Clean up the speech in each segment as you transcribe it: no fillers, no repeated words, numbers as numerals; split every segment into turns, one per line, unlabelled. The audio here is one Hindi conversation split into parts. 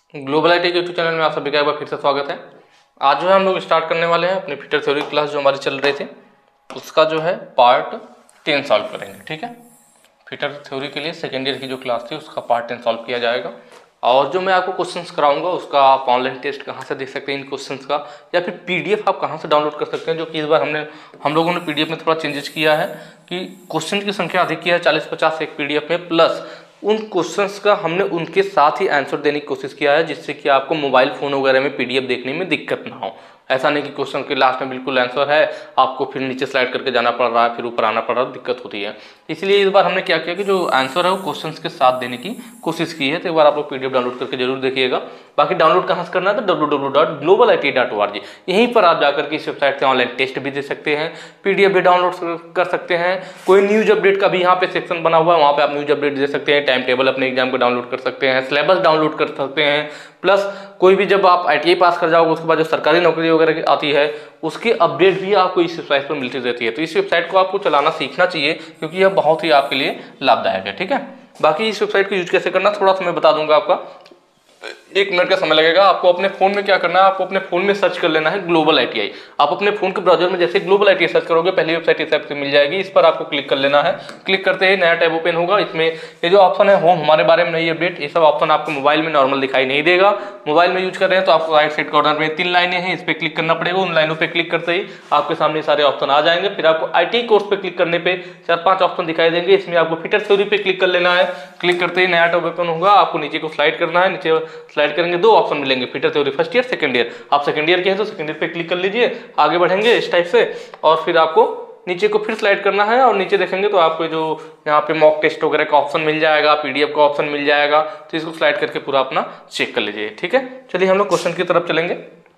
ग्लोबल आईटी के यूट्यूब चैनल में आप सभी का एक बार फिर से स्वागत है। आज जो है हम लोग स्टार्ट करने वाले हैं अपनी फिटर थ्योरी क्लास जो हमारी चल रही थी उसका जो है पार्ट 10 सॉल्व करेंगे। ठीक है, फिटर थ्योरी के लिए सेकेंड ईयर की जो क्लास थी उसका पार्ट 10 सॉल्व किया जाएगा। और जो मैं आपको क्वेश्चंस कराऊंगा उसका आप ऑनलाइन टेस्ट कहाँ से देख सकते हैं इन क्वेश्चंस का, या फिर पीडीएफ आप कहाँ से डाउनलोड कर सकते हैं, जो कि इस बार हम लोगों ने पीडीएफ में थोड़ा चेंजेस किया है कि क्वेश्चन की संख्या अधिक की है 40-50 एक पीडीएफ में, प्लस उन क्वेश्चंस का हमने उनके साथ ही आंसर देने की कोशिश किया है जिससे कि आपको मोबाइल फ़ोन वगैरह में पीडीएफ देखने में दिक्कत ना हो। ऐसा नहीं कि क्वेश्चन के लास्ट में बिल्कुल आंसर है, आपको फिर नीचे स्लाइड करके जाना पड़ रहा है, फिर ऊपर आना पड़ रहा है, दिक्कत होती है। इसलिए इस बार हमने क्या किया कि जो आंसर है वो क्वेश्चंस के साथ देने की कोशिश की है। तो एक बार आप लोग पीडीएफ डाउनलोड करके जरूर देखिएगा। बाकी डाउनलोड कहाँ से करना है तो www.globalit.org, यहीं पर आप जाकर के इस वेबसाइट से ऑनलाइन टेस्ट भी दे सकते हैं, पीडीएफ भी डाउनलोड कर सकते हैं। कोई न्यूज अपडेट का भी यहाँ पे सेक्शन बना हुआ है, वहाँ पे आप न्यूज अपडेट दे सकते हैं, टाइम टेबल अपने एग्जाम को डाउनलोड कर सकते हैं, सिलेबस डाउनलोड कर सकते हैं, प्लस कोई भी जब आप आईटीआई पास कर जाओगे उसके बाद जो सरकारी नौकरी वगैरह आती है उसकी अपडेट भी आपको इस वेबसाइट पर मिलती रहती है। तो इस वेबसाइट को आपको चलाना सीखना चाहिए क्योंकि यह बहुत ही आपके लिए लाभदायक है। ठीक है, बाकी इस वेबसाइट को यूज कैसे करना थोड़ा सा मैं बता दूंगा, आपका 1 मिनट का समय लगेगा। आपको अपने फोन में क्या करना है, आपको अपने फोन में सर्च कर लेना है ग्लोबल आईटीआई। आप अपने फोन के ब्राउजर में जैसे ग्लोबल आईटीआई सर्च करोगे पहली वेबसाइट इस ऐप से मिल जाएगी, इस पर आपको क्लिक कर लेना है। क्लिक करते ही नया टैब ओपन होगा। इसमें ये जो ऑप्शन है होम, हमारे बारे में नई अपडेट, ये सब ऑप्शन आपको मोबाइल में नॉर्मल दिखाई नहीं देगा। मोबाइल में यूज कर रहे हैं तो आपको राइट साइड कॉर्नर में 3 लाइनें हैं, इस पर क्लिक करना पड़ेगा। उन लाइनों पर क्लिक करते ही आपके सामने सारे ऑप्शन आ जाएंगे। फिर आपको आईटी कोर्स पे क्लिक करने पे 4-5 ऑप्शन दिखाई देंगे, इसमें आपको फिटर थ्योरी पे क्लिक कर लेना है। क्लिक करते ही नया टैब ओपन होगा, आपको नीचे को स्लाइड करना है। नीचे स्लाइड करेंगे 2 ऑप्शन मिलेंगे, fitter theory first year second year. आप सेकंड ईयर के हैं तो सेकंड ईयर पे क्लिक कर लीजिए, आगे बढ़ेंगे इस टाइप से, और फिर आपको नीचे को फिर स्लाइड करना है और नीचे देखेंगे तो आपको जो यहाँ पे मॉक टेस्ट वगैरह का ऑप्शन मिल जाएगा, पीडीएफ का ऑप्शन मिल जाएगा, तो इसको स्लाइड करके पूरा अपना चेक कर लीजिए। ठीक है, चलिए हम लोग क्वेश्चन की तरफ चलेंगे।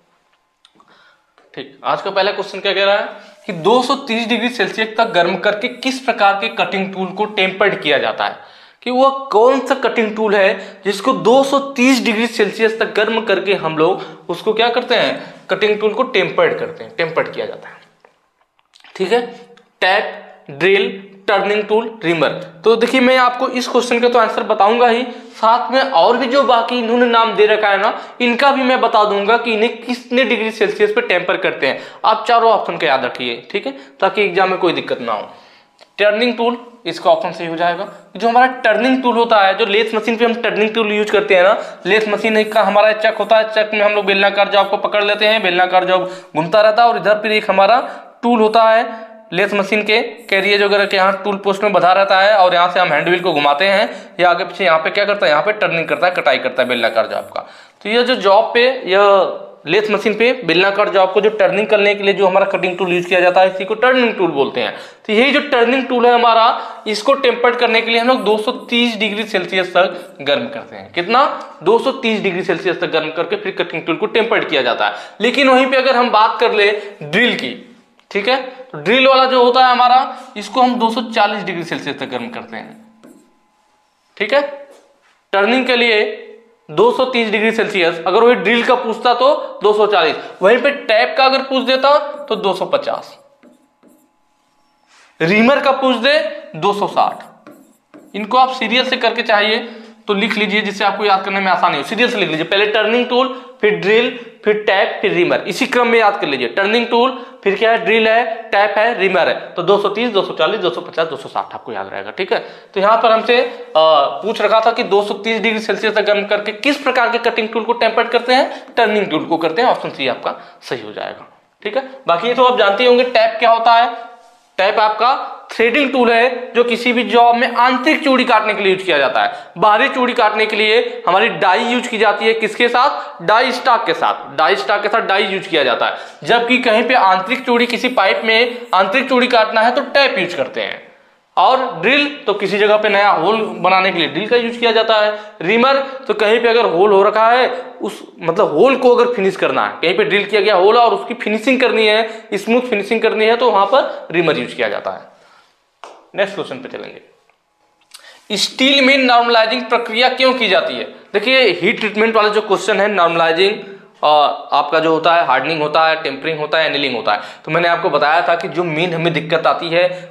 ठीक, आज का पहला क्वेश्चन क्या कह रहा है कि 230 डिग्री सेल्सियस तक गर्म करके किस प्रकार के कटिंग टूल को टेम्पर्ड किया जाता है, कि वह कौन सा कटिंग टूल है जिसको 230 डिग्री सेल्सियस तक गर्म करके हम लोग उसको क्या करते हैं, कटिंग टूल को टेम्पर्ड करते हैं, टेम्पर्ड किया जाता है। ठीक है, tap, drill, turning tool, reamer. तो देखिए मैं आपको इस क्वेश्चन का तो आंसर बताऊंगा ही, साथ में और भी जो बाकी इन्होंने नाम दे रखा है ना इनका भी मैं बता दूंगा कि इन्हें कितने डिग्री सेल्सियस पे टेम्पर करते हैं। आप चारों ऑप्शन का याद रखिए, ठीक है, ताकि एग्जाम में कोई दिक्कत ना हो। टर्निंग टूल, इसका ऑप्शन सही हो जाएगा। जो हमारा टर्निंग टूल होता है, जो लेथ मशीन पे हम टर्निंग टूल यूज करते हैं ना, लेथ मशीन का हमारा चक होता है, चक में हम लोग बेलनाकार जॉब को पकड़ लेते हैं, बेलनाकार जॉब घूमता रहता है, और इधर फिर एक हमारा टूल होता है लेथ मशीन के कैरियर वगैरह के यहाँ टूल पोस्ट में बधा रहता है, और यहाँ से हम हैंडव्हील को घुमाते हैं, या आगे पीछे यहाँ पे क्या करता है, यहाँ पे टर्निंग करता है, कटाई करता है बेलनाकार जॉब का। तो ये जो जॉब पे, यह लेथ मशीन पे बेलनाकार जॉब को जो टर्निंग करने के लिए जो हमारा कटिंग टूल यूज किया जाता है इसी को टर्निंग टूल बोलते हैं। तो यही जो टर्निंग टूल है हमारा, इसको टेम्पर्ड करने के लिए हम लोग 230 डिग्री सेल्सियस तक गर्म करते हैं। कितना, 230 डिग्री सेल्सियस तक गर्म करके फिर कटिंग टूल को टेम्पर्ड किया जाता है। लेकिन वहीं पे अगर हम बात कर ले ड्रिल की, ठीक है, तो ड्रिल वाला जो होता है हमारा, इसको हम 240 डिग्री सेल्सियस तक गर्म करते हैं। ठीक है, टर्निंग के लिए 230 डिग्री सेल्सियस, अगर वही ड्रिल का पूछता तो 240, वहीं पे टैप का अगर पूछ देता तो 250, रीमर का पूछ दे 260। इनको आप सीरियल से करके चाहिए तो लिख लीजिए जिससे आपको याद करने में आसानी हो। सीरियल से लिख लीजिए, पहले टर्निंग टूल, फिर ड्रिल, फिर टैप, फिर रीमर, इसी क्रम में याद कर लीजिए। टर्निंग टूल, फिर क्या है, ड्रिल है, टैप है, रीमर है, तो 230, 240, 250, 260 आपको याद रहेगा। ठीक है, तो यहाँ पर हमसे पूछ रखा था कि 230 डिग्री सेल्सियस तक गर्म करके किस प्रकार के कटिंग टूल को टेम्पर्ड करते हैं, टर्निंग टूल को करते हैं। ऑप्शन सी आपका सही हो जाएगा। ठीक है, बाकी तो आप जानते होंगे टैप क्या होता है। टैप आपका थ्रेडिंग टूल है जो किसी भी जॉब में आंतरिक चूड़ी काटने के लिए यूज किया जाता है। बाहरी चूड़ी काटने के लिए हमारी डाई यूज की जाती है, किसके साथ, डाई स्टॉक के साथ, डाई स्टॉक के साथ डाई यूज किया जाता है। जबकि कहीं पे आंतरिक चूड़ी, किसी पाइप में आंतरिक चूड़ी काटना है तो टैप यूज करते हैं। और ड्रिल तो किसी जगह पे नया होल बनाने के लिए ड्रिल का यूज किया जाता है। रिमर तो कहीं पे अगर होल हो रखा है, उस मतलब होल को अगर फिनिश करना है, कहीं पे ड्रिल किया गया होल और उसकी फिनिशिंग करनी है, स्मूथ फिनिशिंग करनी है, तो वहां पर रिमर यूज किया जाता है। नेक्स्ट क्वेश्चन पे चलेंगे। स्टील में नॉर्मलाइजिंग प्रक्रिया क्यों की जाती है। देखिए हीट ट्रीटमेंट वाला जो क्वेश्चन है, नॉर्मलाइजिंग आपका जो होता है हार्डनिंग होता है, टेम्परिंग होता है, एनिलिंग होता है। तो मैंने आपको बताया था कि जो मेन हमें दिक्कत आती है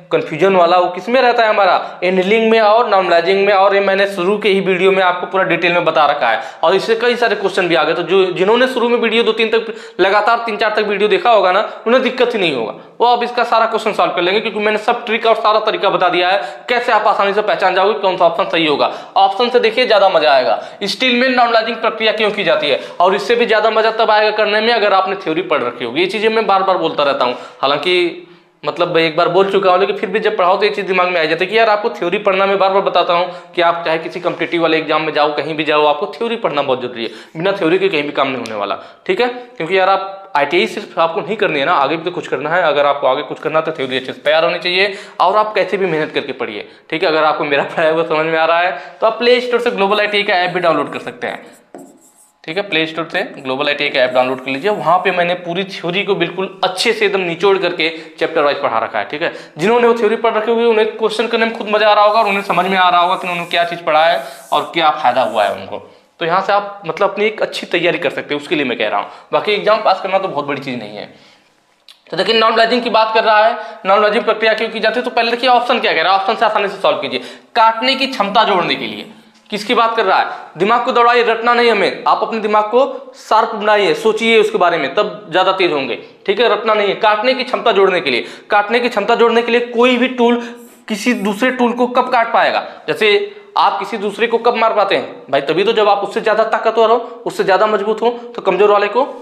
कंफ्यूजन वाला वो किसमें रहता है हमारा, एनीलिंग में और नॉर्मलाइजिंग में। और ये मैंने शुरू के ही वीडियो में आपको पूरा डिटेल में बता रखा है और इससे कई सारे क्वेश्चन भी आ गए। तो जो जिन्होंने शुरू में वीडियो 2-3 तक लगातार 3-4 तक वीडियो देखा होगा ना, उन्हें दिक्कत ही नहीं होगा, वो अब इसका सारा क्वेश्चन सॉल्व कर लेंगे, क्योंकि मैंने सब ट्रिक और सारा तरीका बता दिया है कैसे आप आसानी से पहचान जाओगे कौन सा ऑप्शन सही होगा। ऑप्शन से देखिए ज्यादा मजा आएगा। स्टील में नॉर्मलाइजिंग प्रक्रिया क्यों की जाती है, और इससे भी ज्यादा मजा तब आएगा करने में अगर आपने थ्योरी पढ़ रखी होगी। ये चीजें मैं बार बार बोलता रहता हूँ, हालांकि मतलब एक बार बोल चुका हूँ, लेकिन फिर भी जब पढ़ाओ तो ये चीज दिमाग में आ जाती है कि यार आपको थ्योरी पढ़ना, मैं बार बार बताता हूँ कि आप चाहे किसी कॉम्पिटिटिव वाले एग्जाम में जाओ, कहीं भी जाओ, आपको थ्योरी पढ़ना बहुत जरूरी है। बिना थ्योरी के कहीं भी काम नहीं होने वाला, ठीक है। क्योंकि यार आप ITI सिर्फ आपको नहीं करनी है ना, आगे भी तो कुछ करना है। अगर आपको आगे कुछ करना है तो थ्योरी अच्छे से तैयार होनी चाहिए और आप कैसे भी मेहनत करके पढ़िए, ठीक है। अगर आपको मेरा पढ़ाया हुआ समझ में आ रहा है तो आप प्ले स्टोर से ग्लोबल ITI का ऐप भी डाउनलोड कर सकते हैं, ठीक है। प्ले स्टोर से ग्लोबल ITI का ऐप डाउनलोड कर लीजिए, वहां पे मैंने पूरी थ्योरी को बिल्कुल अच्छे से एकदम निचोड़ करके चैप्टर वाइज पढ़ा रखा है, ठीक है। जिन्होंने वो थ्योरी पढ़ रखी होगी उन्हें क्वेश्चन करने में खुद मजा आ रहा होगा और उन्हें समझ में आ रहा होगा कि उन्होंने क्या चीज पढ़ा है और क्या फायदा हुआ है उनको। तो यहाँ से आप मतलब अपनी एक अच्छी तैयारी कर सकते हैं, उसके लिए मैं कह रहा हूँ। बाकी एग्जाम पास करना तो बहुत बड़ी चीज नहीं है। तो देखिए नॉर्मलाइजिंग की बात कर रहा है, नॉर्मलाइजिंग प्रक्रिया क्यों की जाती है, तो पहले देखिए ऑप्शन क्या कह रहा है। ऑप्शन से आसानी से सॉल्व कीजिए। काटने की क्षमता जोड़ने के लिए, किसकी बात कर रहा है, दिमाग को दौड़ाइए, रटना नहीं हमें। आप अपने दिमाग को शार्प बनाइए, सोचिए उसके बारे में, तब ज्यादा तेज होंगे, ठीक है। रटना नहीं है। काटने की क्षमता जोड़ने के लिए, काटने की क्षमता जोड़ने के लिए कोई भी टूल किसी दूसरे टूल को कब काट पाएगा। जैसे आप किसी दूसरे को कब मार पाते हैं भाई, तभी तो जब आप उससे ज्यादा ताकतवर हो, उससे ज्यादा मजबूत हो, तो कमजोर वाले को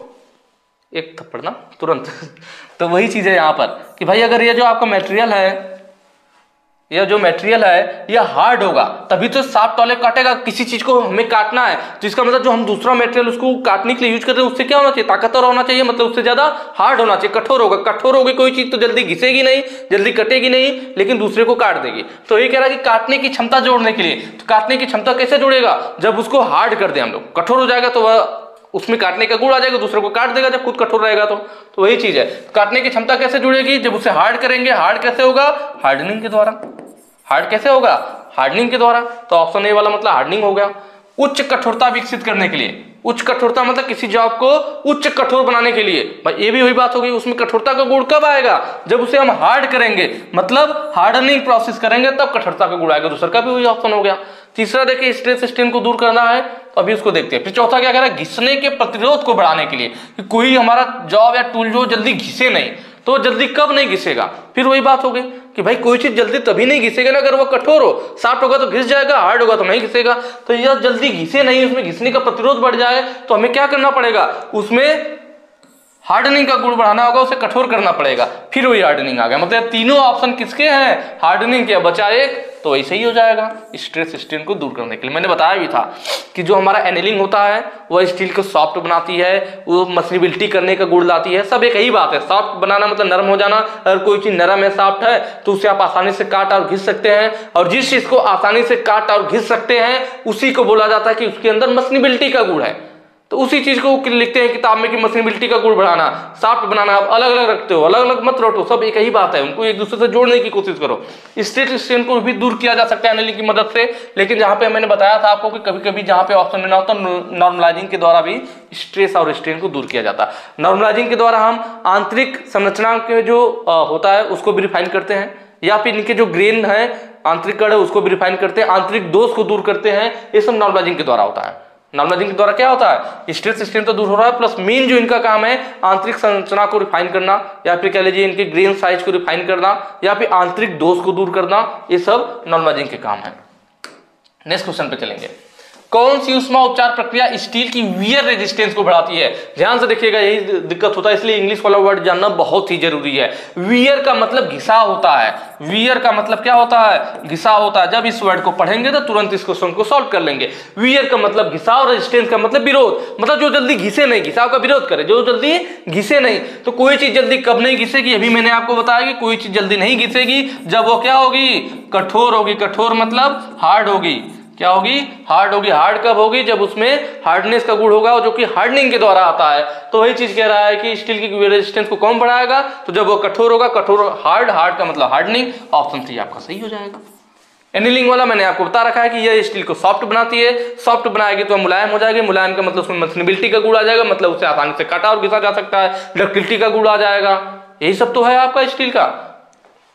एक थप्पड़ ना तुरंत तो वही चीज है यहाँ पर कि भाई अगर ये जो आपका मटेरियल है, यह जो मटेरियल है यह हार्ड होगा तभी तो शार्प वाले काटेगा। किसी चीज को हमें काटना है तो इसका मतलब जो हम दूसरा मटेरियल उसको काटने के लिए यूज कर रहे हैं उससे क्या होना चाहिए, ताकतवर होना चाहिए, मतलब उससे ज्यादा हार्ड होना चाहिए, कठोर होगा। कठोर होगी कोई चीज तो जल्दी घिसेगी नहीं, जल्दी कटेगी नहीं, लेकिन दूसरे को काट देगी। तो ये कह रहा है कि काटने की क्षमता जोड़ने के लिए, तो काटने की क्षमता कैसे जोड़ेगा, जब उसको हार्ड कर दे हम लोग, कठोर हो जाएगा तो वह उसमें काटने का गुण आ जाएगा, दूसरे को काट देगा जब खुद कठोर रहेगा। तो वही चीज है, काटने की क्षमता कैसे जुड़ेगी, जब उसे हार्ड करेंगे। हार्ड कैसे होगा, हार्डनिंग के द्वारा। हार्ड कैसे होगा, हार्डनिंग के द्वारा। तो ऑप्शन ए वाला मतलब हार्डनिंग हो गया। उच्च कठोरता विकसित करने के लिए, उच्च कठोरता मतलब किसी जॉब को उच्च कठोर बनाने के लिए, भाई ये भी वही बात होगी। उसमें कठोरता का गुण कब आएगा, जब उसे हम हार्ड करेंगे, मतलब हार्डनिंग प्रोसेस करेंगे तब कठोरता का गुण आएगा। दूसरा का भी वही ऑप्शन हो गया। तीसरा देखिए स्ट्रेस स्ट्रेन को दूर करना है, तो अभी उसको देखते हैं। फिर चौथा क्या कह रहा है, घिसने के प्रतिरोध को बढ़ाने के लिए, कि कोई हमारा जॉब या टूल जो जल्दी घिसे नहीं, तो जल्दी कब नहीं घिसेगा। फिर वही बात हो गई कि भाई कोई चीज जल्दी तभी नहीं घिसेगा ना अगर वो कठोर हो, सॉफ्ट होगा तो घिस जाएगा, हार्ड होगा तो नहीं घिसेगा। तो यह जल्दी घिसे नहीं, उसमें घिसने का प्रतिरोध बढ़ जाए, तो हमें क्या करना पड़ेगा, उसमें हार्डनिंग का गुण बढ़ाना होगा, उसे कठोर करना पड़ेगा। फिर वही हार्डनिंग आ गया। मतलब तीनों ऑप्शन किसके हैं, हार्डनिंग के, बचा एक, तो ऐसे ही हो जाएगा स्ट्रेस स्ट्रेन को दूर करने के लिए। मैंने बताया भी था कि जो हमारा एनीलिंग होता है वह स्टील को सॉफ्ट बनाती है, वो मसलिबिलिटी करने का गुण लाती है, सब एक ही बात है। सॉफ्ट बनाना मतलब नरम हो जाना। अगर कोई चीज नरम है, सॉफ्ट है, तो उसे आप आसानी से काट और घिस सकते हैं, और जिस चीज को आसानी से काट और घिस सकते हैं उसी को बोला जाता है कि उसके अंदर मसलिबिलिटी का गुण है। तो उसी चीज को लिखते हैं किताब में कि मसलिबिलिटी का गुण बढ़ाना, सॉफ्ट बनाना। आप अलग अलग रखते हो, अलग अलग मत रटो, सब एक ही बात है, उनको एक दूसरे से जोड़ने की कोशिश करो। स्ट्रेस स्ट्रेन को भी दूर किया जा सकता है एनीलिंग की मदद से, लेकिन जहां पे मैंने बताया था आपको कि कभी कभी जहां पे ऑप्शन में ना होता, नॉर्मलाइजिंग के द्वारा भी स्ट्रेस और स्ट्रेन को दूर किया जाता है। नॉर्मलाइजिंग के द्वारा हम आंतरिक संरचना के जो होता है उसको भी रिफाइन करते हैं, या फिर इनके जो ग्रेन है, आंतरिक कण है, उसको भी रिफाइन करते हैं, आंतरिक दोष को दूर करते हैं। ये सब नॉर्मलाइजिंग के द्वारा होता है। नॉर्मलाइजिंग के द्वारा क्या होता है, स्ट्रेस स्ट्रेन तो दूर हो रहा है, प्लस मेन जो इनका काम है आंतरिक संरचना को रिफाइन करना, या फिर कह लीजिए इनके ग्रेन साइज को रिफाइन करना, या फिर आंतरिक दोष को दूर करना। ये सब नॉर्मलाइजिंग के काम है। नेक्स्ट क्वेश्चन पे चलेंगे। कौन सी ऊष्मा उपचार प्रक्रिया स्टील की वियर रेजिस्टेंस को बढ़ाती है। ध्यान से देखिएगा, यही दिक्कत होता है, इसलिए इंग्लिश वाला वर्ड जानना बहुत ही जरूरी है। वियर का मतलब घिसाव होता है। वियर का मतलब क्या होता है, घिसाव होता है। जब इस वर्ड को पढ़ेंगे तो तुरंत इस क्वेश्चन को सॉल्व कर लेंगे। वियर का मतलब घिसाव, रेजिस्टेंस का मतलब विरोध, मतलब जो जल्दी घिसे नहीं, घिसाव का विरोध करे, जो जल्दी घिसे नहीं। तो कोई चीज जल्दी कब नहीं घिसेगी, अभी मैंने आपको बताया कि कोई चीज जल्दी नहीं घिसेगी जब वो क्या होगी, कठोर होगी। कठोर मतलब हार्ड होगी। क्या होगी, हार्ड होगी। हार्ड कब होगी, जब उसमें हार्डनेस का गुण होगा, जो कि हार्डनिंग के द्वारा आता है। तो वही चीज कह रहा है कि स्टील की रेजिस्टेंस को कौन बढ़ाएगा, तो जब वो कठोर होगा। कठोर, हार्ड, हार्ड का मतलब हार्डनिंग। ऑप्शन सी आपका सही हो जाएगा। एनीलिंग वाला मैंने आपको बता रखा है कि यह स्टील को सॉफ्ट बनाती है। सॉफ्ट बनाएगी तो मुलायम हो जाएगी। मुलायम का मतलब उसमें मसलिबिलिटी का गुण आ जाएगा, मतलब उसे आसानी से काटा और घिसा जा सकता है। डक्टिलिटी का गुण आ जाएगा। यही सब तो है आपका स्टील का।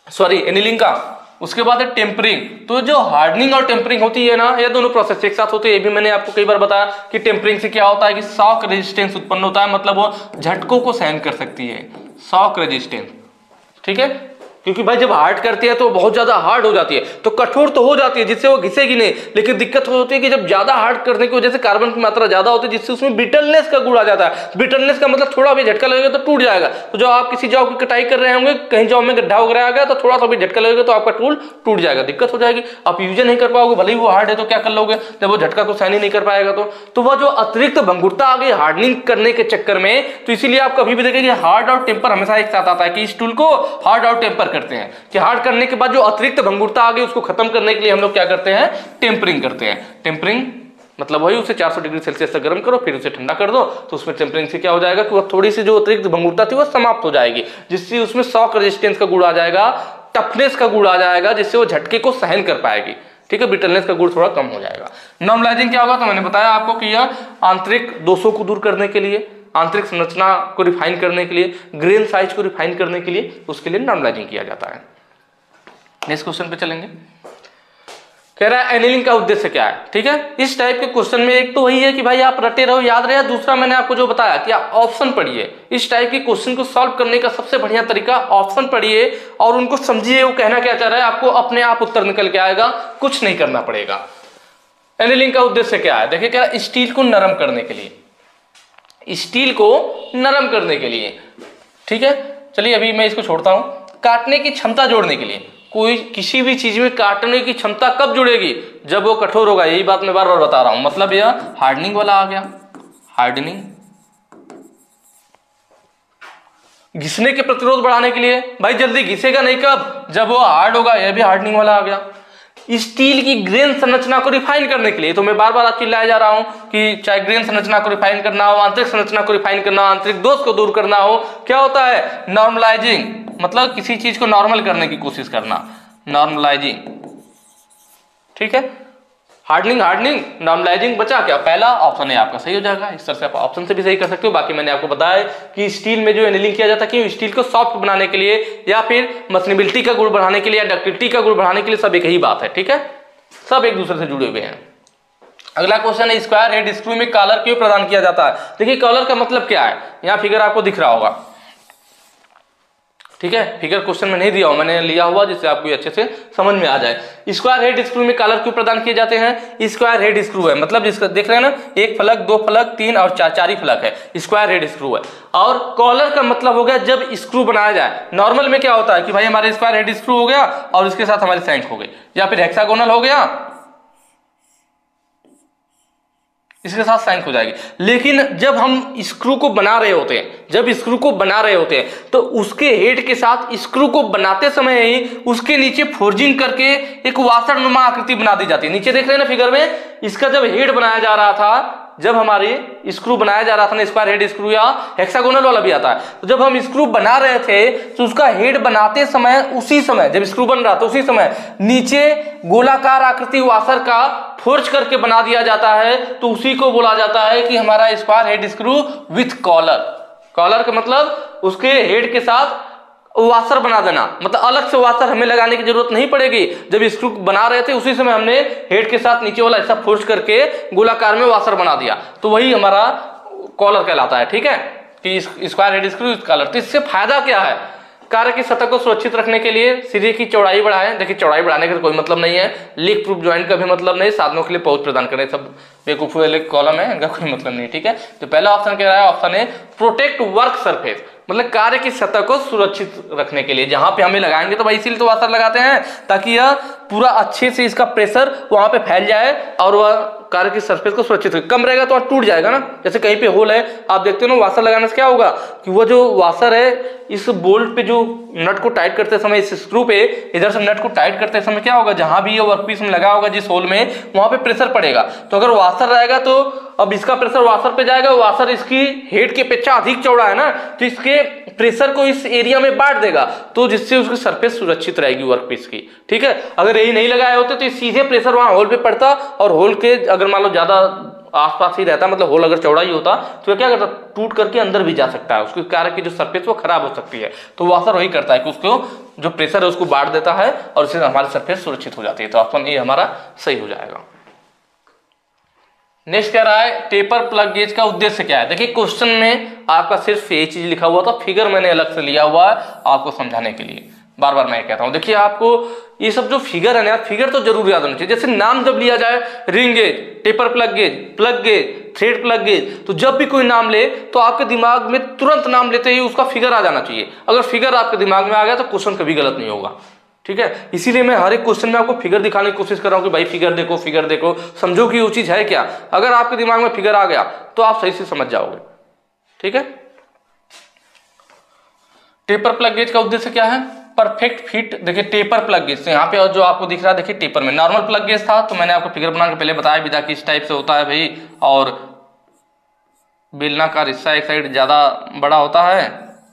सॉरी एनीलिंग का। उसके बाद है टेम्परिंग। तो जो हार्डनिंग और टेम्परिंग होती है ना, ये दोनों प्रोसेस एक साथ होती है। ये भी मैंने आपको कई बार बताया कि टेम्परिंग से क्या होता है कि शॉक रेजिस्टेंस उत्पन्न होता है, मतलब वो झटकों को सहन कर सकती है, शॉक रेजिस्टेंस, ठीक है। क्योंकि भाई जब हार्ड करती है तो बहुत ज्यादा हार्ड हो जाती है, तो कठोर तो हो जाती है जिससे वो घिसेगी नहीं, लेकिन दिक्कत होती है कि जब ज्यादा हार्ड करने की वजह से कार्बन की मात्रा ज्यादा होती है, जिससे उसमें बिटरनेस का गुण आ जाता है। बिटरनेस का मतलब थोड़ा भी झटका लगेगा तो टूट जाएगा। तो जो आप किसी जॉब की कटाई कर रहे होंगे, कहीं जॉब में गड्ढा वगैरह आ गया तो थोड़ा सा भी झटका लगेगा तो आपका टूल टूट जाएगा, दिक्कत हो जाएगी, आप यूज नहीं कर पाओगे। भले ही वो हार्ड है तो क्या कर लोगे जब वो झटका को सहन ही नहीं कर पाएगा। तो वह जो अतिरिक्त भंगुरता आ गई हार्डनिंग करने के चक्कर में, तो इसीलिए आप कभी भी देखेंगे हार्ड और टेम्पर हमेशा एक साथ आता है कि इस टूल को हार्ड और टेम्पर करते हैं, कि हार्ड करने के बाद जो अतिरिक्त भंगुरता आ गई उसको खत्म करने के लिए हम लोग क्या करते हैं, टेम्परिंग करते हैं। टेम्परिंग मतलब वही उसे 400 डिग्री सेल्सियस तक गर्म करो, फिर उसे ठंडा कर दो, तो उसमें टेम्परिंग से क्या हो जाएगा कि वह थोड़ी सी जो अतिरिक्त भंगुरता थी वो समाप्त हो जाएगी, जिससे उसमें शॉक रेजिस्टेंस का गुण आ जाएगा, टफनेस का गुण आ जाएगा, जिससे वो झटके को सहन कर पाएगी, ठीक है। बिटरनेस का गुण थोड़ा कम हो जाएगा। नॉर्मलाइजिंग क्या होगा, तो मैंने बताया आपको कि यह आंतरिक दोषों को दूर करने के लिए, आंतरिक संरचना को रिफाइन करने के लिए, ग्रेन साइज को रिफाइन करने के लिए, उसके लिए नॉर्मलाइजिंग किया जाता है। नेक्स्ट क्वेश्चन पे चलेंगे। कह रहा है एनीलिंग का उद्देश्य क्या है, ठीक है। इस टाइप के क्वेश्चन में एक तो वही है कि भाई आप रटे रहो, याद रहे, दूसरा मैंने आपको जो बताया कि आप ऑप्शन पढ़िए। इस टाइप के क्वेश्चन को सॉल्व करने का सबसे बढ़िया तरीका ऑप्शन पढ़िए और उनको समझिए वो कहना क्या चाह रहा है, आपको अपने आप उत्तर निकल के आएगा, कुछ नहीं करना पड़ेगा। एनीलिंग का उद्देश्य क्या है, देखिए क्या, स्टील को नरम करने के लिए, स्टील को नरम करने के लिए, ठीक है। चलिए अभी मैं इसको छोड़ता हूं। काटने की क्षमता जोड़ने के लिए, कोई किसी भी चीज में काटने की क्षमता कब जुड़ेगी, जब वो कठोर होगा, यही बात मैं बार बार बता रहा हूं। मतलब यह हार्डनिंग वाला आ गया, हार्डनिंग। घिसने के प्रतिरोध बढ़ाने के लिए, भाई जल्दी घिसेगा नहीं कब, जब वो हार्ड होगा, यह भी हार्डनिंग वाला आ गया। स्टील की ग्रेन संरचना को रिफाइन करने के लिए, तो मैं बार बार आपको चिल्लाया जा रहा हूं कि चाहे ग्रेन संरचना को रिफाइन करना हो, आंतरिक संरचना को रिफाइन करना हो, आंतरिक दोष को दूर करना हो, क्या होता है, नॉर्मलाइजिंग, मतलब किसी चीज को नॉर्मल करने की कोशिश करना, नॉर्मलाइजिंग, ठीक है। हार्डनिंग, हार्डनिंग, नॉर्मलाइजिंग, बचा क्या, पहला ऑप्शन है आपका, सही हो जाएगा। इस तरह से आप ऑप्शन से भी सही कर सकते हो। बाकी मैंने आपको बताया कि स्टील में जो एनीलिंग किया जाता है कि स्टील को सॉफ्ट बनाने के लिए या फिर मसनेबिलिटी का गुण बढ़ाने के लिए या डक्टिलिटी का गुण बढ़ाने के लिए, सब एक ही बात है, ठीक है, सब एक दूसरे से जुड़े हुए हैं। अगला क्वेश्चन है, स्क्वायर हेड स्क्रू में कॉलर क्यों प्रदान किया जाता है। देखिए कॉलर का मतलब क्या है, यहाँ फिगर आपको दिख रहा होगा, ठीक है। फिगर क्वेश्चन में नहीं दिया हूं, मैंने लिया हुआ जिससे आपको अच्छे से समझ में आ जाए। स्क्वायर हेड स्क्रू में कॉलर क्यों प्रदान किए जाते हैं, स्क्वायर हेड स्क्रू है, मतलब जिसका देख रहे हैं ना, एक फलक, दो फलक, तीन और चार ही फलक है, स्क्वायर हेड स्क्रू है। और कॉलर का मतलब हो गया जब स्क्रू बनाया जाए। नॉर्मल में क्या होता है कि भाई हमारे स्क्वायर हेड स्क्रू हो गया और इसके साथ हमारे सैंक हो गए, या फिर हेक्सागोनल हो गया, इसके साथ सैंक हो जाएगी। लेकिन जब हम स्क्रू को बना रहे होते हैं, जब स्क्रू को बना रहे होते हैं, तो उसके हेड के साथ स्क्रू को बनाते समय ही उसके नीचे फोर्जिंग करके एक वाशर नुमा आकृति बना दी जाती है। नीचे देख रहे हैं ना फिगर में, इसका जब हेड बनाया जा रहा था, जब हमारे स्क्रू बनाया जा रहा था ना, स्क्वायर हेड स्क्रू या हेक्सागोनल वाला भी आता है, तो जब हम स्क्रू बना रहे थे तो उसका हेड बनाते समय, उसी समय जब स्क्रू बन रहा था उसी समय नीचे गोलाकार आकृति वाशर का फोर्ज करके बना दिया जाता है, तो उसी को बोला जाता है कि हमारा square head screw with collar. Collar का मतलब उसके हेड के साथ वाशर बना देना, मतलब अलग से वाशर हमें लगाने की जरूरत नहीं पड़ेगी। जब स्क्रू बना रहे थे उसी समय हमने हेड के साथ नीचे वाला हिस्सा फोर्स करके गोलाकार में वाशर बना दिया, तो वही हमारा कॉलर कहलाता है, ठीक है, कि square head screw with collar. तो इससे फायदा क्या है, कार्य की सतह को सुरक्षित रखने के लिए सिरे की चौड़ाई बढ़ाएं। देखिए चौड़ाई बढ़ाने का कोई मतलब नहीं है, लीक प्रूफ ज्वाइंट का भी मतलब नहीं, साधनों के लिए पहुंच प्रदान करें, सब बेवकूफी वाले कॉलम है, इनका कोई मतलब नहीं, ठीक है। तो पहला ऑप्शन कह रहा है, ऑप्शन है प्रोटेक्ट वर्क सरफेस, मतलब कार्य की सतह को सुरक्षित रखने के लिए, जहां पे हमें लगाएंगे तो भाई इसीलिए तो वाशर लगाते हैं, ताकि यह पूरा अच्छे से इसका प्रेशर वहां पे फैल जाए और वह कार्य की सरफेस को सुरक्षित रखे। कम रहेगा तो टूट जाएगा ना, जैसे कहीं पे होल है, आप देखते हो ना, वाशर लगाने से क्या होगा कि वो जो वाशर है इस बोल्ट पे जो नट को टाइट करते समय, इस स्क्रू पे इधर से नट को टाइट करते समय क्या होगा, जहां भी ये वर्कपीस में लगा होगा जिस होल में, वहां पे प्रेशर पड़ेगा। तो अगर वाशर रहेगा तो अब इसका प्रेशर वाशर पे जाएगा, वाशर इसकी हेड के अपेक्षा अधिक चौड़ा है ना, तो इसके प्रेशर को इस एरिया में बांट देगा, तो जिससे उसकी सरफेस सुरक्षित रहेगी वर्कपीस की, ठीक है। अगर यही नहीं लगाए होते तो सीधे प्रेशर वहां होल पे पड़ता, और होल के अगर मान लो ज्यादा आसपास ही रहता, मतलब होल अगर चौड़ा ही होता तो क्या करता, टूट करके अंदर भी जा सकता है, उसके कार्य की जो सरफेस वो खराब हो सकती है। तो वाशर वही करता है कि उसको जो प्रेशर है उसको बांट देता है और इससे हमारी सरफेस सुरक्षित हो जाती है। तो ऑप्शन ए हमारा सही हो जाएगा। नेक्स्ट कह रहा है टेपर प्लग गेज का उद्देश्य क्या है। देखिए क्वेश्चन में आपका सिर्फ ये चीज लिखा हुआ था, फिगर मैंने अलग से लिया हुआ है आपको समझाने के लिए। बार बार मैं कहता हूं, देखिए आपको ये सब जो फिगर है ना, फिगर तो जरूर याद होना चाहिए। जैसे नाम जब लिया जाए ring gauge, taper plug gauge, thread plug gauge, तो जब भी कोई नाम ले तो आपके दिमाग में तुरंत नाम लेते ही उसका फिगर आ जाना चाहिए। अगर फिगर आपके दिमाग में आ गया तो क्वेश्चन कभी गलत नहीं होगा, ठीक है। इसीलिए मैं हर एक क्वेश्चन में आपको फिगर दिखाने की कोशिश कर रहा हूं कि भाई फिगर देखो, फिगर देखो, समझो कि वो चीज है क्या। अगर आपके दिमाग में फिगर आ गया तो आप सही से समझ जाओगे, ठीक है। टेपर प्लग गेज का उद्देश्य क्या है, परफेक्ट फिट। देखिए टेपर प्लग गेज, यहाँ पे जो आपको दिख रहा है, देखिए टेपर में नॉर्मल प्लग गेज था तो मैंने आपको फिगर बना के पहले बताया भी था कि इस टाइप से होता है भाई, और बेलनाकार हिस्सा एक साइड ज्यादा बड़ा होता है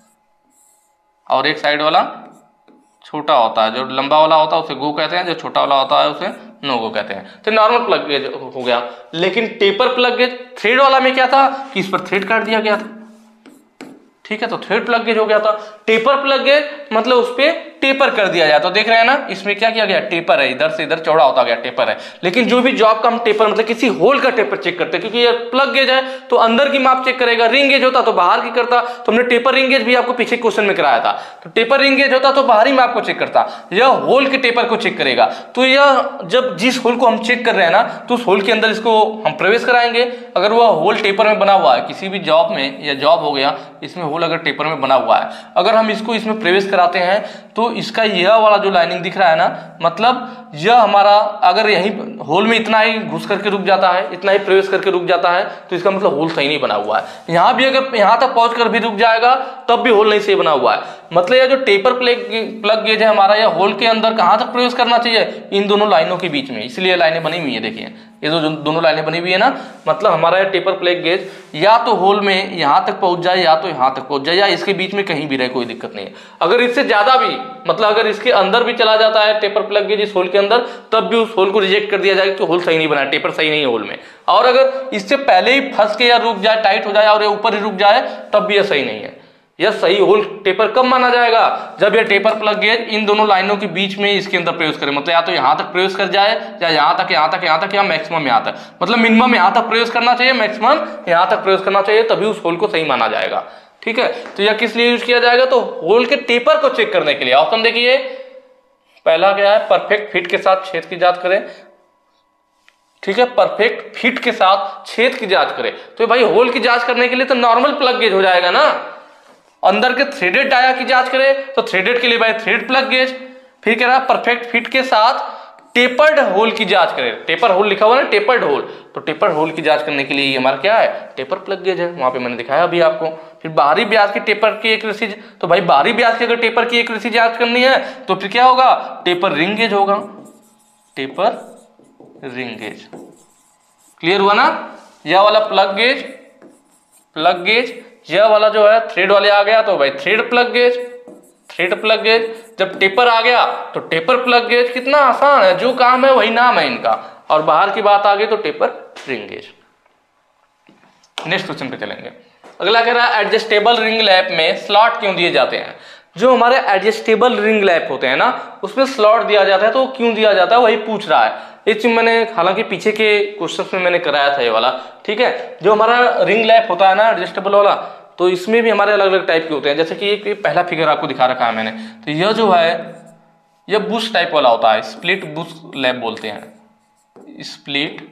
और एक साइड वाला छोटा होता है। जो लंबा वाला होता है उसे गो कहते हैं, जो छोटा वाला होता है उसे नो गो कहते हैं। तो नॉर्मल प्लग गेज हो गया। लेकिन टेपर प्लग गेज थ्रेड वाला में क्या था कि इस पर थ्रेड काट दिया गया था, ठीक है, तो थ्रेड प्लग गेज हो गया था। टेपर प्लग गेज मतलब उस पर टेपर कर दिया जाए, तो देख रहे हैं ना इसमें क्या किया गया, टेपर है, इधर से इधर चौड़ा होता गया, टेपर है। लेकिन जो भी जॉब का हम टेपर मतलब किसी होल का टेपर चेक करते हैं, क्योंकि ये प्लग गेज है तो अंदर की माप चेक करेगा, रिंग गेज होता तो बाहर की करता। तो हमने टेपर रिंग गेज भी आपको पीछे क्वेश्चन में कराया था। तो टेपर रिंग गेज होता तो बाहरी माप को चेक करता, यह होल के टेपर को चेक करेगा। तो यह जब जिस होल को हम चेक कर रहे हैं ना, तो उस होल के अंदर इसको हम प्रवेश कराएंगे। अगर वह होल टेपर में बना हुआ है, किसी भी जॉब में, या जॉब हो गया इसमें होल अगर टेपर में बना हुआ है, अगर हम इसको इसमें प्रवेश कराते हैं तो इसका यह वाला जो लाइनिंग दिख रहा है ना, मतलब यह हमारा अगर यहीं होल में इतना ही घुस करके रुक जाता है, इतना ही प्रवेश करके रुक जाता है, तो इसका मतलब होल सही नहीं बना हुआ है। यहां भी अगर यहां तक पहुंच कर भी रुक जाएगा तब भी होल नहीं सही बना हुआ है। मतलब यह जो टेपर प्लग गेज है हमारा, यह होल के अंदर कहां तक प्रवेश करना चाहिए, इन दोनों लाइनों के बीच में। इसलिए लाइनें बनी हुई है, देखिए ये जो दोनों लाइनें बनी हुई है ना, मतलब हमारा यह टेपर प्लग गेज या तो होल में यहां तक पहुंच जाए या तो यहां तक पहुंच जाए, या इसके बीच में कहीं भी रहे, कोई दिक्कत नहीं है। अगर इससे ज्यादा भी, मतलब अगर इसके अंदर भी चला जाता है टेपर प्लग गेज इस होल के अंदर, तब भी उस होल को रिजेक्ट कर दिया जाएगा कि होल सही नहीं बना, टेपर सही नहीं है होल में। और अगर इससे पहले ही फंस के या रुक जाए, टाइट हो जाए और ये ऊपर ही रुक जाए, तब भी यह सही नहीं है। यह सही होल टेपर कब माना जाएगा, जब यह टेपर प्लग गेज इन दोनों लाइनों के बीच में इसके अंदर प्रवेश करे। मतलब या तो यहां तक प्रवेश कर जाए, या यहां तक, यहां तक, यहां तक, या मैक्सिमम यहां तक। मतलब मिनिमम यहां तक प्रवेश करना चाहिए, मैक्सिमम यहां तक प्रवेश करना चाहिए, तभी उस होल को सही माना जाएगा, ठीक है। तो यह किस लिए यूज किया जाएगा, तो होल के टेपर को चेक करने के लिए। ऑप्शन देखिए पहला क्या है, परफेक्ट फिट के साथ छेद की जांच करें, ठीक है, परफेक्ट फिट के साथ छेद की जांच करें। तो भाई होल की जांच करने के लिए तो नॉर्मल प्लग गेज हो जाएगा ना। अंदर के थ्रेडेड डाया की जांच करें तो थ्रेडेड के लिए भाई थ्रेड प्लग गेज। फिर कह रहा है परफेक्ट फिट के साथ टेपर्ड होल की जांच करें, टेपर होल लिखा हुआ है ना, टेपर्ड होल, तो टेपर होल की जांच करने के लिए हमारा क्या है, टेपर प्लग गेज है, वहां पे मैंने दिखाया अभी आपको। फिर बाहरी ब्याज की टेपर की एक्यूरेसी, तो भाई बाहरी ब्याज की अगर टेपर की एक्यूरेसी जांच करनी है तो फिर क्या होगा, टेपर रिंग गेज होगा, टेपर रिंग गेज। क्लियर हुआ ना। यह वाला प्लग गेज, यह वाला जो है थ्रेड वाले आ गया तो भाई thread plug gauge, thread plug gauge. जब टेपर आ गया तो टेपर प्लग गेज। कितना आसान है, जो काम है वही नाम है इनका। और बाहर की बात आ गई तो taper ring gauge. Next question पे चलेंगे। अगला कह रहा है एडजस्टेबल रिंग लैप में स्लॉट क्यों दिए जाते हैं। जो हमारे एडजस्टेबल रिंग लैप होते हैं ना, उसमें स्लॉट दिया जाता है, तो क्यों दिया जाता है वही पूछ रहा है। ये चीज मैंने हालांकि पीछे के क्वेश्चन में मैंने कराया था ये वाला, ठीक है। जो हमारा रिंग लैप होता है ना एडजस्टेबल वाला, तो इसमें भी हमारे अलग अलग टाइप के होते हैं। जैसे कि एक पहला फिगर आपको दिखा रखा है मैंने, तो यह जो है यह बुश टाइप वाला होता है, स्प्लिट बुश लैप बोलते हैं, स्प्लिट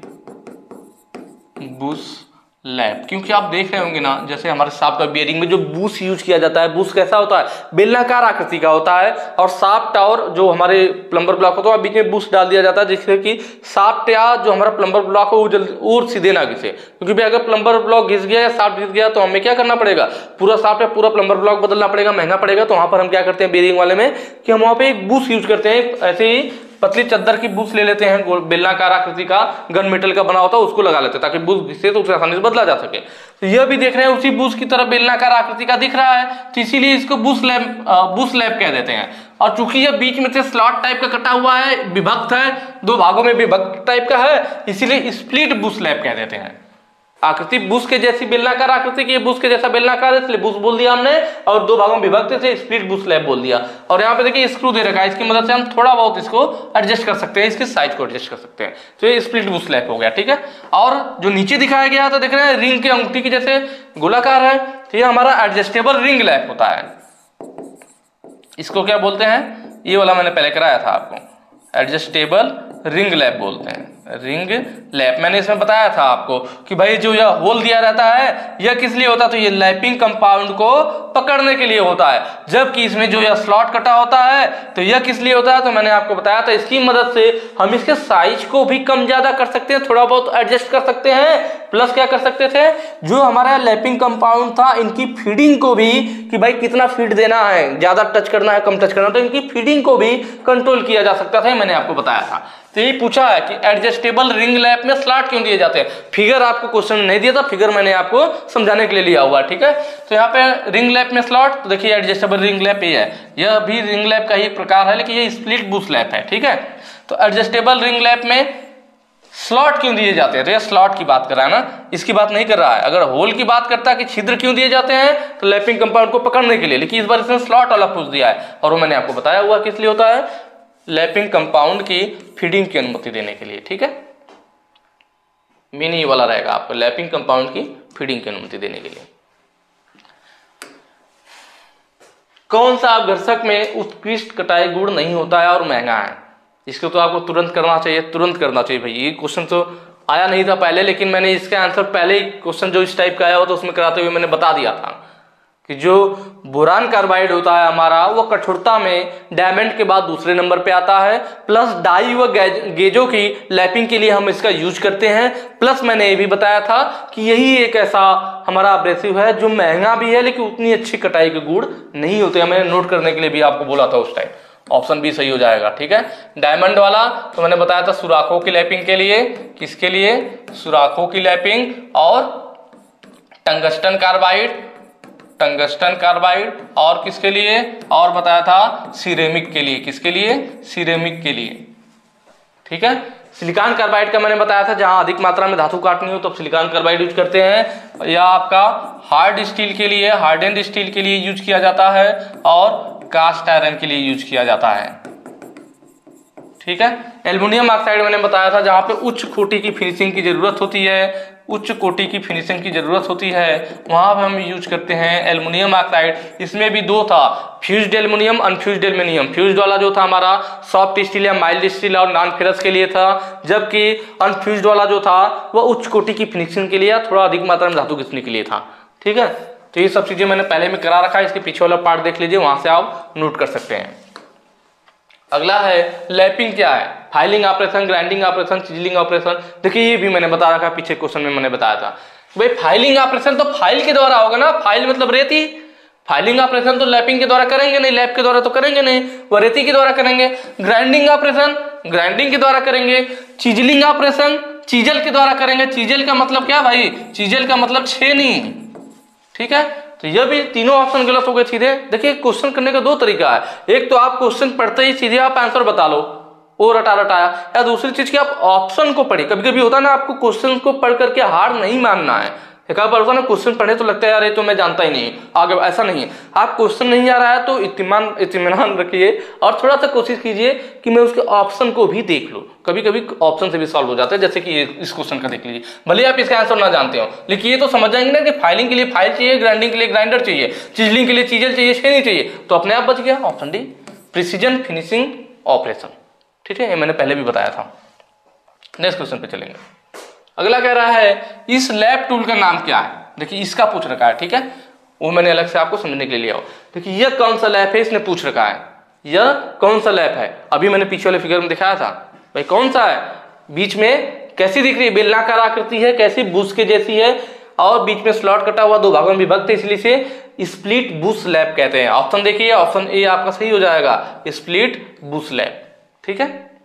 बुश लैप। क्योंकि आप देख रहे होंगे ना, जैसे हमारे शाफ्ट और बियरिंग में जो बूश यूज किया जाता है, बूश कैसा होता है, बेलनाकार आकृति का होता है। और शाफ्ट और जो हमारे प्लम्बर ब्लॉक होता है बीच में बूश डाल दिया जाता है, जिससे कि शाफ्ट या जो हमारा प्लम्बर ब्लॉक हो वो जल्दी और सीधे ना घिसे। क्योंकि भाई अगर प्लम्बर ब्लॉक घिस गया या शाफ्ट घिस गया तो हमें क्या करना पड़ेगा, पूरा शाफ्ट या पूरा प्लम्बर ब्लॉक बदलना पड़ेगा, महंगा पड़ेगा। तो वहां पर हम क्या करते हैं बियरिंग वाले में कि हम वहां पे एक बूश यूज करते हैं, ऐसे ही पतली चद्दर की बूश ले लेते हैं, बेलनाकार आकृति का गन मेटल का बना होता है, उसको लगा लेते हैं ताकि बूश घिसे तो उसे आसानी से बदला जा सके। तो यह भी देख रहे हैं उसी बूश की तरह बेलनाकार आकृति का दिख रहा है, तो इसीलिए इसको बूश लैप कह देते हैं। और चूंकि यह बीच में से स्लॉट टाइप का कटा हुआ है, विभक्त है, दो भागों में विभक्त टाइप का है, इसीलिए स्प्लिट बूश लैप कह देते हैं। आकृति बुश के जैसी बेलनाकार आकृति की, बुश के जैसा बेलनाकार है इसलिए बुश बोल दिया हमने, और दो भागों में विभक्त थे स्प्लिट बुश स्लैब बोल दिया। और यहाँ पे देखिए स्क्रू दे रखा है, इसकी मदद से हम थोड़ा बहुत इसको एडजस्ट कर सकते हैं, इसकी साइज को एडजस्ट कर सकते हैं। तो ये स्प्लिट बुश स्लैब हो गया, ठीक है। और जो नीचे दिखाया गया तो देख रहे हैं रिंग की अंगूठी की जैसे गोलाकार है, तो ये हमारा एडजस्टेबल रिंग लैप होता है। इसको क्या बोलते हैं, ये वाला मैंने पहले कराया था आपको, एडजस्टेबल रिंग लैप बोलते हैं, रिंग लैप। मैंने इसमें बताया था आपको कि भाई जो यह होल दिया रहता है यह किस लिए होता है, तो ये लैपिंग कंपाउंड को पकड़ने के लिए होता है, जबकि इसमें जो यह स्लॉट कटा होता है तो यह किस लिए होता है, तो मैंने आपको बताया था इसकी मदद से हम इसके साइज को भी कम ज्यादा कर सकते हैं, थोड़ा बहुत एडजस्ट कर सकते हैं, प्लस क्या कर सकते थे, जो हमारा लैपिंग कंपाउंड था इनकी फीडिंग को भी, कि भाई कितना फीड देना है, ज्यादा टच करना है कम टच करना, तो इनकी फीडिंग को भी कंट्रोल किया जा सकता था, मैंने आपको बताया था। तो ये पूछा है कि एडजस्टेबल रिंग लैप में स्लॉट क्यों दिए जाते हैं, फिगर आपको क्वेश्चन नहीं दिया था, फिगर मैंने आपको समझाने के लिए लिया हुआ, ठीक है। तो यहाँ पे रिंग लैप में स्लॉट, तो देखिए एडजस्टेबल रिंग लैप ये है, यह भी रिंग लैप का ही प्रकार है, लेकिन ये स्प्लिट बुश लैप है, ठीक है। तो एडजस्टेबल रिंग लैप में स्लॉट क्यों दिए जाते हैं, तो ये स्लॉट की बात कर रहा है ना, इसकी बात नहीं कर रहा है। अगर होल की बात करता है कि छिद्र क्यों दिए जाते हैं, तो लैपिंग कंपाउंड को पकड़ने के लिए, लेकिन इस बार इसने स्लॉट वाला पूछ दिया है, और वो मैंने आपको बताया हुआ किस लिए होता है, लैपिंग कंपाउंड की फीडिंग की अनुमति देने के लिए, ठीक है। मीनिंग वाला रहेगा आपको, लैपिंग कंपाउंड की फीडिंग की अनुमति देने के लिए। कौन सा घर्षक में उत्कृष्ट कटाई गुण नहीं होता है और महंगा है, इसको तो आपको तुरंत करना चाहिए, तुरंत करना चाहिए भाई। ये क्वेश्चन तो आया नहीं था पहले, लेकिन मैंने इसका आंसर पहले ही क्वेश्चन जो इस टाइप का आया हो तो उसमें कराते हुए मैंने बता दिया था कि जो बोरान कार्बाइड होता है हमारा, वो कठोरता में डायमंड के बाद दूसरे नंबर पे आता है, प्लस डाई व गेजों की लैपिंग के लिए हम इसका यूज करते हैं, प्लस मैंने ये भी बताया था कि यही एक ऐसा हमारा एब्रेसिव है जो महंगा भी है लेकिन उतनी अच्छी कटाई के गुण नहीं होते। मैंने नोट करने के लिए भी आपको बोला था उस टाइम, ऑप्शन बी सही हो जाएगा, ठीक है। डायमंड वाला तो मैंने बताया था सुराखों की लैपिंग के लिए, किसके लिए, सुराखों की लैपिंग, और टंगस्टन कार्बाइड, टंगस्टन कार्बाइड, और किसके लिए, और बताया था सिरेमिक के लिए, किसके लिए, सिरेमिक के लिए, ठीक है। सिलिकॉन कार्बाइड का मैंने बताया था जहां अधिक मात्रा में धातु काटनी हो तो सिलिकॉन कार्बाइड यूज करते हैं, या आपका हार्ड स्टील के लिए, हार्डेंड स्टील के लिए यूज किया जाता है, और कास्ट आयरन के लिए यूज किया जाता है, ठीक है। एल्युमिनियम ऑक्साइड मैंने बताया था जहां पे उच्च कोटि की फिनिशिंग की जरूरत होती है, उच्च कोटि की फिनिशिंग की जरूरत होती है, वहां पे हम यूज करते हैं एल्युमिनियम ऑक्साइड। इसमें भी दो था, fused aluminium, unfused aluminium. Fused वाला जो था हमारा सॉफ्ट स्टील या माइल्ड स्टील और नॉन फेरस के लिए था, जबकि अनफ्यूज्ड वाला जो था वह उच्च कोटि की फिनिशिंग के लिए, थोड़ा अधिक मात्रा में धातु घिसने के लिए था, ठीक है। तो ये सब चीजें मैंने पहले में करा रखा है, इसके पीछे वाला पार्ट देख लीजिए, वहां से आप नोट कर सकते हैं। अगला है लैपिंग क्या है, filing operation, grinding operation, chiselling operation. देखिए ये भी मैंने बता रखा, पीछे क्वेश्चन में मैंने बताया था भाई फाइलिंग ऑपरेशन तो फाइल के द्वारा होगा ना, फाइल मतलब रेती, फाइलिंग ऑपरेशन तो लैपिंग के द्वारा करेंगे नहीं, लैप के द्वारा तो करेंगे नहीं, वह रेती के द्वारा करेंगे। ग्राइंडिंग ऑपरेशन ग्राइंडिंग के द्वारा करेंगे। चिजलिंग ऑपरेशन चीजल के द्वारा करेंगे। चीजल का मतलब क्या भाई, चीजल का मतलब छेनी, ठीक है। तो यह भी तीनों ऑप्शन गलत हो गए सीधे। देखिए क्वेश्चन करने का दो तरीका है, एक तो आप क्वेश्चन पढ़ते ही सीधे आप आंसर बता लो, वो रटा रटाया, या दूसरी चीज की आप ऑप्शन को पढ़िए। कभी कभी होता है ना, आपको क्वेश्चन को पढ़ करके हार नहीं मानना है। एक बार होता है ना, क्वेश्चन पढ़े तो लगता है यार ये तो मैं जानता ही नहीं आगे, ऐसा नहीं है। आप क्वेश्चन नहीं आ रहा है तो इत्मीनान रखिए और थोड़ा सा कोशिश कीजिए कि मैं उसके ऑप्शन को भी देख लूं। कभी कभी ऑप्शन से भी सॉल्व हो जाता है, जैसे कि इस क्वेश्चन का देख लीजिए, भले आप इसका आंसर ना जानते हो, लेकिन ये तो समझ जाएंगे ना कि फाइलिंग के लिए फाइल चाहिए, ग्राइंडिंग के लिए ग्राइंडर चाहिए, चिजलिंग के लिए चीजल चाहिए, छेनी चाहिए, तो अपने आप बच गया option D, precision finishing operation, ठीक है। ये मैंने पहले भी बताया था। नेक्स्ट क्वेश्चन पे चलेंगे। अगला कह रहा है इस लैप टूल का नाम क्या है। देखिए इसका पूछ रखा है, ठीक है, वो मैंने अलग से आपको समझने के लिए लिया हो। देखिए यह कौन सा लैप है, इसने पूछ रखा है, यह कौन सा लैप है। अभी मैंने पीछे वाले फिगर में दिखाया था भाई कौन सा है, बीच में कैसी दिख रही है, बेलनाकार आकृति है, कैसी बुश के जैसी है, और बीच में स्लॉट कटा हुआ, दो भागों में विभक्त है, इसलिए से स्प्लिट बुश लैप कहते हैं। ऑप्शन देखिए, ऑप्शन ए आपका सही हो जाएगा, स्प्लिट बुश लैप, ठीक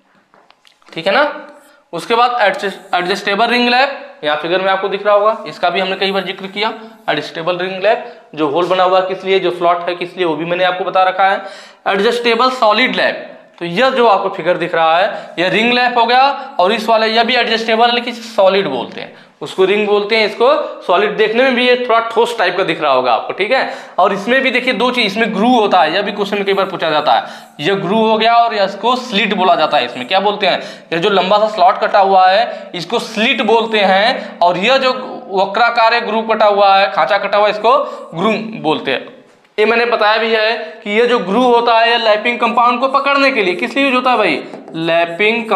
है ना। उसके बाद एडजस्टेबल रिंग लैप, यहाँ फिगर में आपको दिख रहा होगा, इसका भी हमने कई बार जिक्र किया। एडजस्टेबल रिंग लैप जो होल बना हुआ किस लिए, जो स्लॉट है किस लिए, वो भी मैंने आपको बता रखा है। एडजस्टेबल सॉलिड लैप, तो यह जो आपको फिगर दिख रहा है यह रिंग लैप हो गया, और इस वाले यह भी एडजस्टेबल है लेकिन सॉलिड बोलते हैं, उसको रिंग बोलते हैं, इसको सॉलिड। देखने में भी ये थोड़ा ठोस टाइप का दिख रहा होगा आपको, ठीक है। और इसमें भी देखिए दो चीज, इसमें ग्रू होता है, यह भी क्वेश्चन में कई बार पूछा जाता है। ये ग्रू हो गया और इसको स्लिट बोला जाता है। इसमें क्या बोलते हैं, ये जो लंबा सा स्लॉट कटा हुआ है इसको स्लिट बोलते हैं, और यह जो वक्राकार ग्रू कटा हुआ है, खांचा कटा हुआ है, इसको ग्रू बोलते हैं। ये मैंने बताया भी है कि ये जो ग्रू होता है ये लैपिंग कंपाउंड को पकड़ने के लिए, किस लिए यूज होता है भाई, लैपिंग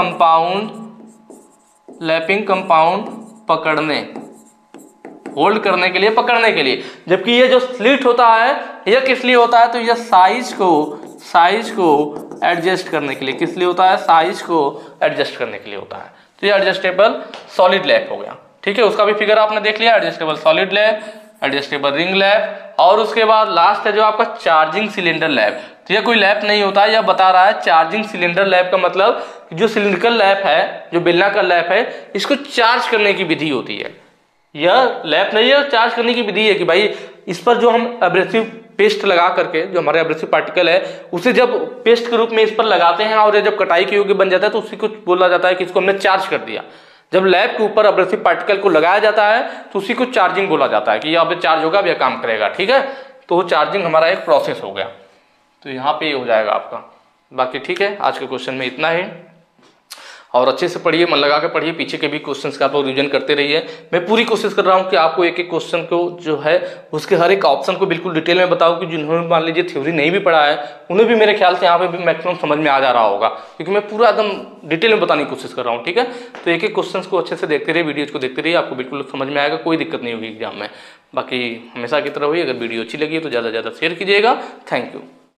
कंपाउंड पकड़ने, होल्ड करने के लिए, पकड़ने के लिए। जबकि ये जो स्लिट होता है यह किस लिए होता है, तो यह साइज को एडजस्ट करने के लिए, किस लिए होता है, साइज को एडजस्ट करने के लिए होता है। तो ये एडजस्टेबल सॉलिड लैप हो गया, ठीक है। उसका भी फिगर आपने देख लिया, adjustable solid lap, adjustable ring lap. और उसके बाद लास्ट है जो आपका चार्जिंग सिलेंडर लैप। तो यह कोई लैप नहीं होता है, यह बता रहा है चार्जिंग सिलेंडर लैप का मतलब जो सिलिंड्रिकल लैप है, जो बेलनाकार लैप है, इसको चार्ज करने की विधि होती है। यह लैप नहीं है, चार्ज करने की विधि है कि भाई इस पर जो हम एब्रेसिव पेस्ट लगा करके, जो हमारे एब्रेसिव पार्टिकल है उसे जब पेस्ट के रूप में इस पर लगाते हैं और ये जब कटाई के योग्य बन जाता है तो उसी को बोला जाता है कि इसको हमने चार्ज कर दिया। जब लैप के ऊपर एब्रेसिव पार्टिकल को लगाया जाता है तो उसी को चार्जिंग बोला जाता है कि अब चार्ज होगा, अब यह काम करेगा, ठीक है। तो वो चार्जिंग हमारा एक प्रोसेस हो गया। तो यहाँ पे ये हो जाएगा आपका। बाकी ठीक है, आज के क्वेश्चन में इतना ही। और अच्छे से पढ़िए, मन लगा के पढ़िए, पीछे के भी क्वेश्चंस का आप लोग रिवीजन करते रहिए। मैं पूरी कोशिश कर रहा हूँ कि आपको एक एक क्वेश्चन को जो है उसके हर एक ऑप्शन को बिल्कुल डिटेल में बताऊँ कि जिन्होंने मान लीजिए थ्योरी नहीं भी पढ़ा है उन्हें भी मेरे ख्याल से यहाँ पे भी मैक्सिमम समझ में आ जा रहा होगा, क्योंकि मैं पूरा एकदम डिटेल में बताने की कोशिश कर रहा हूँ, ठीक है। तो एक एक क्वेश्चन को अच्छे से देखते रहिए, वीडियोज को देखते रहिए, आपको बिल्कुल समझ में आएगा, कोई दिक्कत नहीं होगी एग्जाम में। बाकी हमेशा की तरह हुई, अगर वीडियो अच्छी लगी तो ज़्यादा से ज़्यादा शेयर कीजिएगा। Thank you.